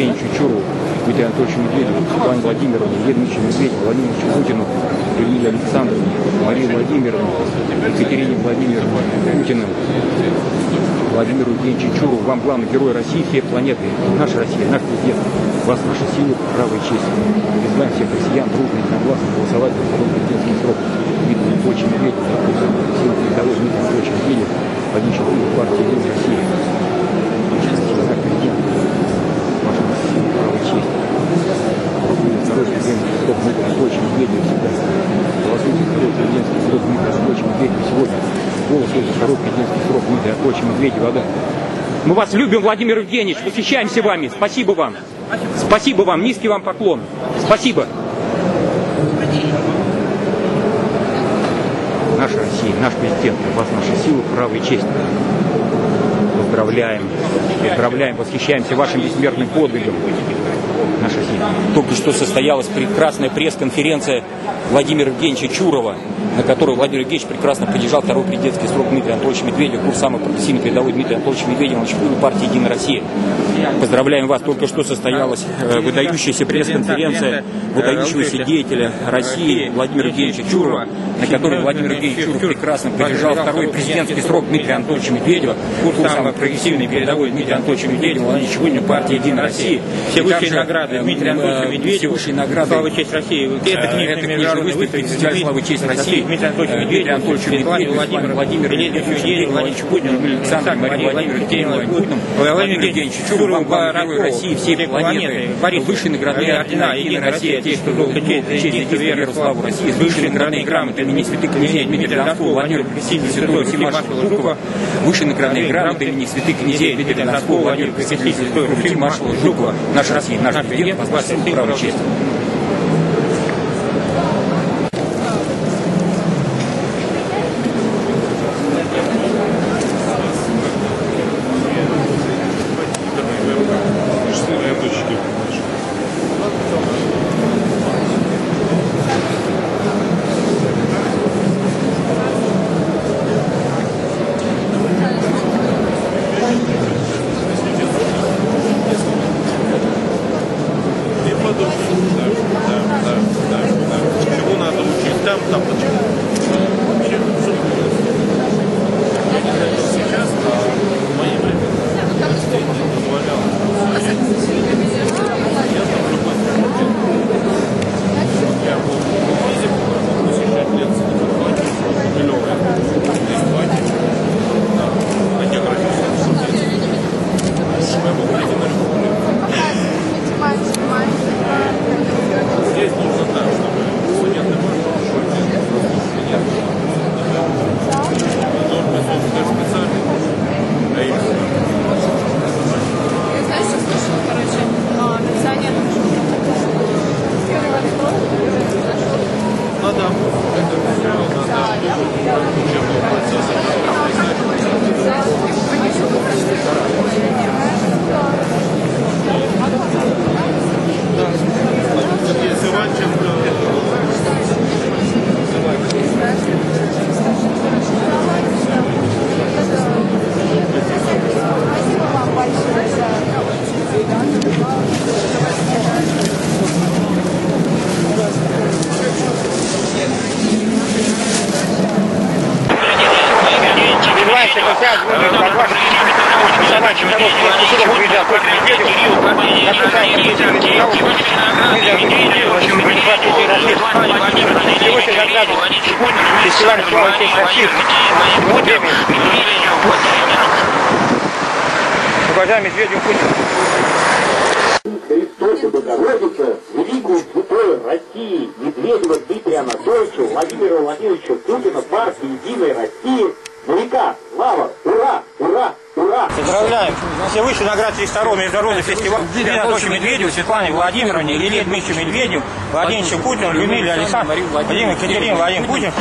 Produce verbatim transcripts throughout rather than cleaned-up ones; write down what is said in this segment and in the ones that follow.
Евгеньевичу Чурову, Дмитрию Анатольевичу Медведеву, Светлане Владимировне, Елене Ильичу Медведеву, Владимиру Путину, Илье Александровне, Марии Владимировне, Екатерине Владимировне Путину, Владимиру Евгеньевичу Чурову, вам главный герой России, всей планеты, наша Россия, наш президент, вас наша сила, право и честь. Призываем всех россиян дружно и согласно голосовать за второй президентский срок. Дмитрий Анатольевич Медведев, сила передовой Дмитрий Анатольевич Медведев, водитель партии «Единая Россия». Наша Россия, наш президент, ваша сила, право и честь. Второй президентский срок Дмитрия Анатольевича Медведева всегда. Голосуйте второй президентский срок Дмитрия Анатольевича Медведева сегодня. Голос за второй президентский срок Дмитрия Анатольевича Медведева. Да. Мы вас любим, Владимир Евгеньевич, восхищаемся вами. Спасибо вам. Спасибо вам, низкий вам поклон. Спасибо. Наша Россия, наш президент, у вас наша сила, право и честь. Поздравляем, поздравляем, восхищаемся вашим бессмертным подвигом. Наша Россия. Только что состоялась прекрасная пресс-конференция Владимира Евгеньевича Чурова, на которой Владимир Евгеньевич прекрасно поддержал второй президентский срок Дмитрия Анатольевича Медведева, курс самый прогрессивный передовой Дмитрия Анатольевича Медведева, на чемпионе партии «Единая Россия». Поздравляем вас, только что состоялась выдающаяся пресс-конференция выдающегося деятеля России Владимира Евгеньевича Чурова, на которой Владимир Евгеньевич Чуров прекрасно поддержал второй президентский срок Дмитрия Анатольевича Медведева, курс самый прогрессивный передовой Дмитрия Анатольевича Медведева, на чемпионе партии «Единая Россия». Все высшие награды Дмитрия Анатольевича Медведева, высшие награды. Слава и честь России. Это книжный выставка фестиваль «Слава и честь России». Дмитрий Анатольевич Медведев, Владимир Владимир Медведев, Владимир Путин, Александр Мария Владимирович Путин, Владимир Евгеньевич Чуров, вам главный герой России, всей планеты, высшие наградные ордена «Единая Россия», те, что долго честь, веру, славу России, высшие наградные грамоты имени святых князей Дмитрия Донского, Владимира Пресвятителя Святого Всемаршала Жукова, высшие наградные грамоты имени святых князей Дмитрия Донского, Владимира Пресвятителя Святого Всемаршала Жукова. Наша Россия, наш президент, вас право и честь. Фестиваль «Слава и честь России». Уважаемый Медведев Путин. Христос и Богородица, великую святую России, Медведева Дмитрия Анатольевича, Владимира Владимировича Путина, партии «Единая Россия», на века, слава, ура, ура, ура! Поздравляем! Все высшие награды второго международного фестиваля Дмитрия Анатольевича Медведева, Светлане Владимировне, Илье Дмитриевичу Медведеву, Владимиру Путину, Людмиле Александровне, Владимиру Екатерине, Владимиру Путину.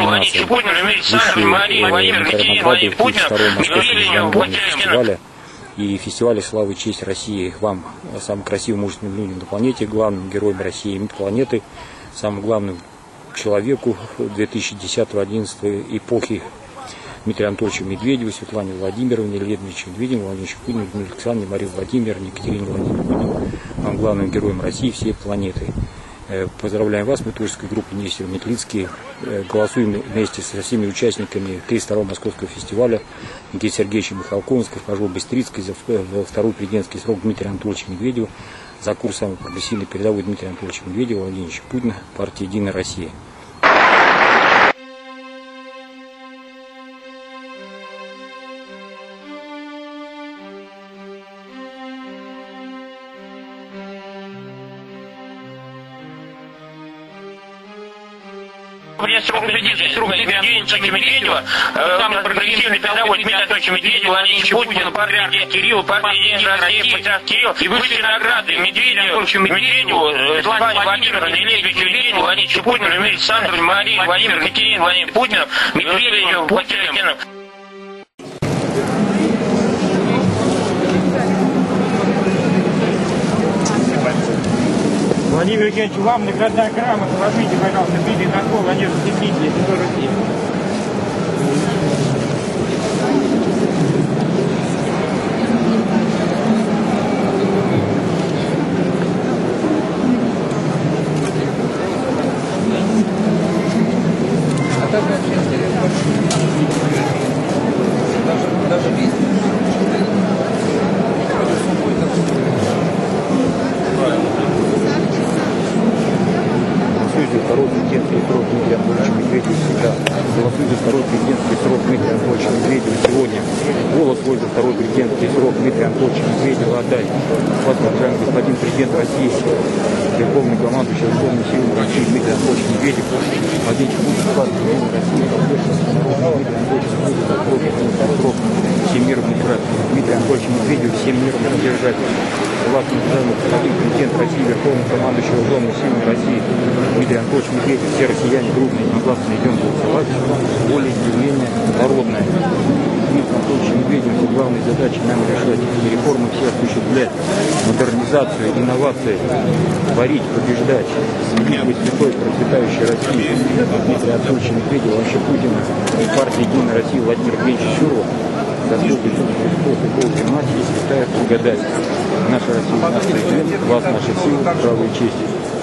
Высшие награды второго московского международного фестиваля и фестиваля «Слава и честь России». Вам, самым красивым мужественным людям на планете, главным героем России и планеты, самым главным человеку две тысячи десятого-одиннадцатого эпохи Дмитрию Анатольевичу Медведеву, Светлане Владимировне, Илье Дмитриевичу Медведеву, Владимиру Путину, Людмиле Александровне, Марии Владимировне, Екатерине Владимировне, вам главным героем России и всей планеты. Поздравляем вас, мы творческой группе Нестеров Метлицкий. Голосуем вместе со всеми участниками тридцать второго Московского фестиваля Никитой Сергеевича Михалкова, Госпожу Быстрицкой за второй президентский срок Дмитрия Анатольевича Медведева, за курс самой прогрессивной передовой Дмитрия Анатольевича Медведева, Владимира Путина, партия «Единая Россия». Президентский срок Дмитрия Анатольевича Медведева, самый прогрессивный передовой Дмитрия Анатольевича Медведева, Владимир Путин, патриарх Кирилл, партия «Единая Россия», патриарх Кирилл, и высшие награды Медведеву, Анатольевичу Медведеву, Светлане Владимировне, Илье Дмитриевичу, Владимиру Путину, Людмиле Александровне, Марии Владимировне, Екатерине Владимировне Путину, Медведеву, Путину. Владимир Евгеньевич, вам наградная грамота. Возьмите, пожалуйста, Дмитрий Анатольевич, Владимир Евгеньевич, сто рублей. А как вообще интересно? Даже, даже весь. Второй президентский срок Дмитрия Анатольевича Медведева всегда. Голосуй за второй президентский срок Дмитрия Анатольевича Медведева сегодня. Голос свой за второй президентский срок Дмитрия Анатольевича Медведева отдай. Вас, уважаемый господин президент России, верховный командующий Верховными силами России Дмитрий Анатольевич Медведев, Владимир Путин, партия «Единая Россия», срок всем миром играть. Дмитрий Анатольевич Медведев всем миром поддержать. Вас, уважаемый господин президент России, верховный командующий Вооруженными силами России Дмитрий Анатольевич Медведев, все россияне дружно и согласно идем голосовать. Волеизъявление народное. Дмитрий Анатольевич Медведев, все главные задачи нам решать. Реформы все осуществлять, модернизацию, инновации, творить, побеждать. Быть святой, процветающей России. Дмитрий Анатольевич Медведев, вообще Путина, партия «Единая Россия» Владимир Евгеньевич Шуров. Господь Иисус Христос и Бог и Мать, и святая благодать. Наша Россия, наш президент, вас, наша сила, право и честь.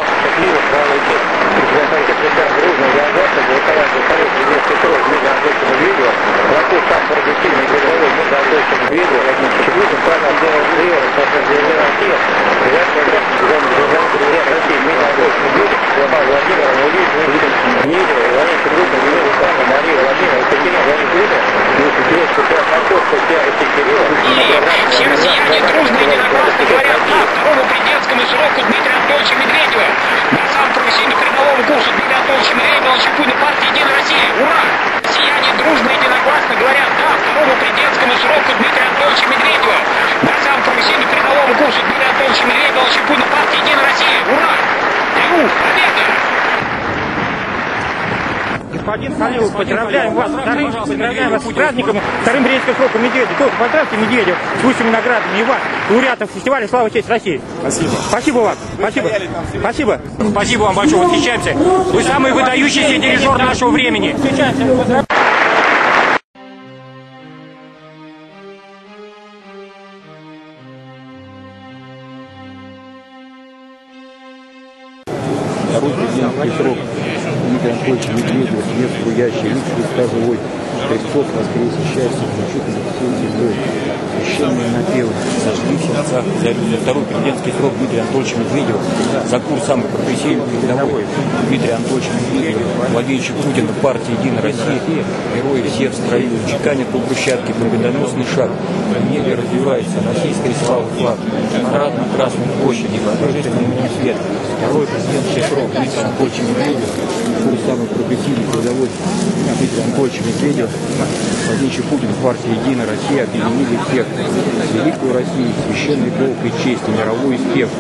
Президент дружной организации голосования второй президентский срок Дмитрия Анатольевича Медведева, голосует сам прогрессивный передовой Дмитрия Анатольевича Медведева, Владимир Путин, партия «Единая Россия», президент России Дмитрий Анатольевич Медведев, глава Владимира Владимировича Медведева, Владимир Путин, Людмила Александровна, Мария Владимировна, Екатерина Владимировна Путина, Секретарь Московского пиара Кирилла. Все россияне дружно и единогласно говорят «да» второму президентскому сроку Дмитрия Анатольевича Медведева. На самом прогрессивном передовом курсу Дмитрия Анатольевича Медведева, Владимир Путин, партия «Единая Россия». Ура! Россияне дружно и единогласно говорят «да» второму президентскому сроку Дмитрия Анатольевича Медведева. На самом прогрессивном передовом курсу Дмитрия Анатольевича Медведева, Владимир Путин, партия «Единая Россия». Ура! Триумф! Победа! Господин Халилов, поздравляем вас, вторым, поздравляем вас с праздником, вторым президентским сроком Медведева. Только поздравьте Медведев с высшими наградами и вас, лауреатов фестиваля «Слава и честь России». Спасибо. Спасибо вам. Спасибо. Спасибо. Спасибо вам большое. Восхищаемся. Вы самый выдающийся дирижер нашего времени. Второй президентский срок Дмитрия Анатольевича Медведева, свет струящий, лик Христа живой, Христос воскресе, счастье, включительно все землей, священные напевы, сожгли в сердцах, за второй президентский срок Дмитрия Анатольевича Медведева, за курс самый прогрессивный передовой Дмитрия Анатольевича Медведева, Владимир Путин, партия «Единая Россия», герои все в строю, чеканят по брусчатке, победоносный шаг, в небе развивается российская слава флаг, парад на Красной площади, божественный свет, второй президентский срок Дмитрия Анатольевича Медведева, курс самый прогрессивный передовой Дмитрия Анатольевича Медведева, Владимир Путин, партия «Единая Россия» объединили всех, великую Россию, священный долг и честь, и мировой успех.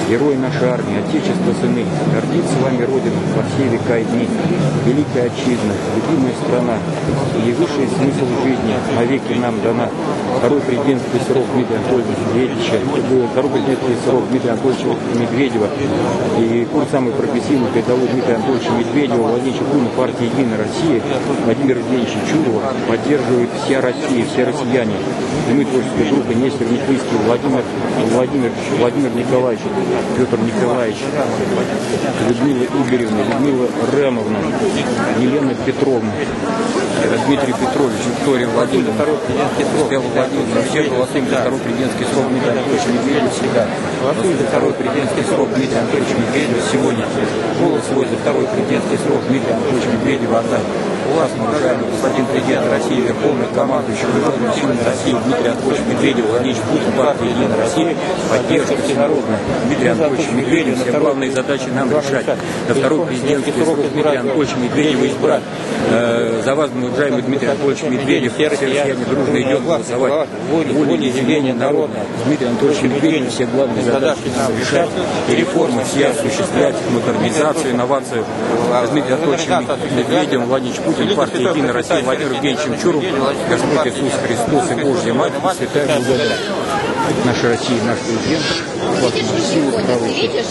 Герои нашей армии, Отечество сыны, гордится вами Родина во все века и дни. Великая отчизна, любимая страна, и высший смысл жизни навеки нам дана. Второй президентский срок Дмитрия Анатольевича Медведевича, второй президентский срок Дмитрия Анатольевича Медведева и курс самый прогрессивный передовой Дмитрия Анатольевича Медведева, Владимира Чекуна, партия «Единая Россия», Владимира Евгеньевича Чурова поддерживает вся Россия, все россияне. И мы, творческая группа Нестор Метлицкий, Владимир, Владимир, Владимир Николаевич, Петр Николаевич, Людмила Игоревна, Людмила Ремовна, Елена Петровна, Дмитрий Петрович, Виктория Владимировна, Стелла Владимировна, все голосуем за второй президентский срок Дмитрия Анатольевича Медведева всегда. Голосуем за второй президентский срок Дмитрия Анатольевича Медведева сегодня. Голос свой за второй президентский срок Дмитрия Анатольевича Медведева отдать. У вас, уважаемый господин президент России, верховный командующий вооруженными силами России Дмитрий Анатольевич Медведев, Владимир Путин, партия «Единая Россия», поддержка всенародная Дмитрия Анатольевича Медведева. Все главные задачи нам решать. На второй президентский срок Дмитрия Анатольевича Медведева избрать. Э, за вас, уважаемый Дмитрий Анатольевич Медведев, все россияне дружно идем голосовать. Волеизъявление народа Дмитрия Анатольевича Медведева. Все главные задачи нам решать. И реформы все осуществлять, модернизацию, инновацию Дмитрия Анатольевича Медведева, Владимир Путин, партия «Единая Россия», Владимир Евгеньевич Чуров, Господь Иисус Христос и Божья Мать, святая благодать. Наша Россия, наш президент, классная сила, правый честь.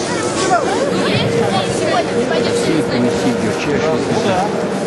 Россия, комиссия, Герчайшая.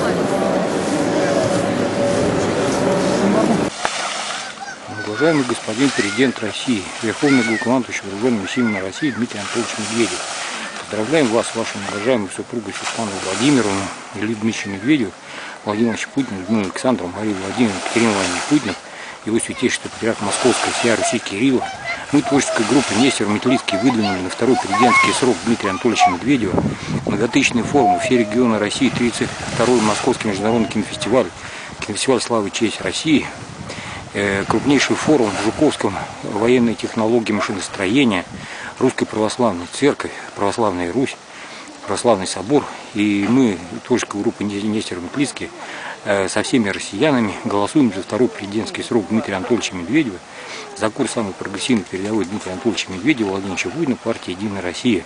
Уважаемый господин президент России, верховный главнокомандующий вооруженными силами России Дмитрий Анатольевич Медведев. Поздравляем вас с вашей уважаемой супругой Светланой Владимировной, Ильей Дмитриевичем Медведевым, Владимиром Ильичем Путиным, Людмилой Александровной, Марией Владимировной, Екатериной Владимировной Путиным, его святейшество патриарх Московской всея Руси Кирилла. Мы, творческая группа Нестор Метлицкий, выдвинули на второй президентский срок Дмитрия Анатольевича Медведева многотысячные форумы все регионы России, тридцать второй Московский международный кинофестиваль, кинофестиваль «Слава и честь России», крупнейший форум в Жуковском, военные технологии машиностроения, Русская Православная Церковь, Православная Русь, Православный Собор. И мы, творческая группа Нестор Метлицкий, со всеми россиянами голосуем за второй президентский срок Дмитрия Анатольевича Медведева, за курс самый прогрессивный передовой Дмитрия Анатольевича Медведева, Владимира Путина, партия «Единая Россия».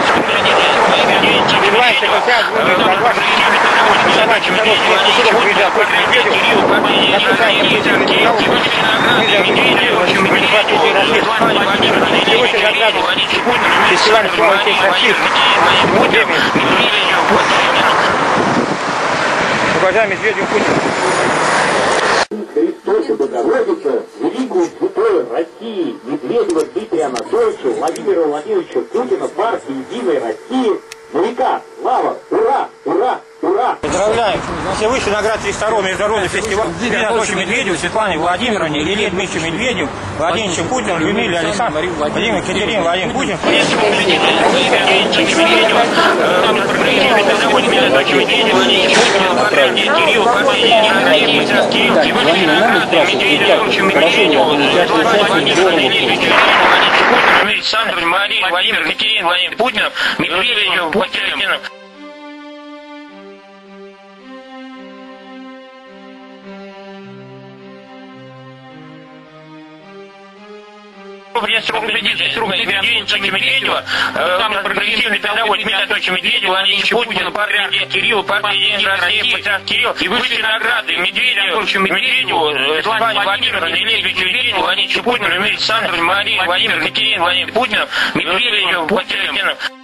Уважаемый Медведев Путин. Христос и Богородица, великую святой России, Медведева Дмитрия Анатольевича, Владимира Владимировича Путина, партии «Единой России», моряка, слава, ура, ура, ура! Поздравляем! Все высшие награды тридцать второго международного фестиваля Дмитрия Анатольевича Медведева, Светлане Владимировне, Илье Дмитриевичу Медведев, Владимиру Путину, Людмиле Александровне, Владимиру Екатерине, Владимир Путин. Александр, Мария, Владимир, Екатерина, Владимир Путин, Медведев, Путин. Президентский срок Дмитрия Анатольевича Медведева, самый прогрессивный передовой Дмитрия Анатольевича Медведева, Владимир Путин, патриарх Кирилл, партия «Единая Россия», патриарх Кирилл, и высшие награды Медведеву Анатольевичу Медведеву, Светлане Владимировне, Илье Дмитриевичу Медведеву, Владимиру Путину, Людмиле Александровне, Марии Владимировне, Екатерине, Владимир Путин, Медведеву, Путину.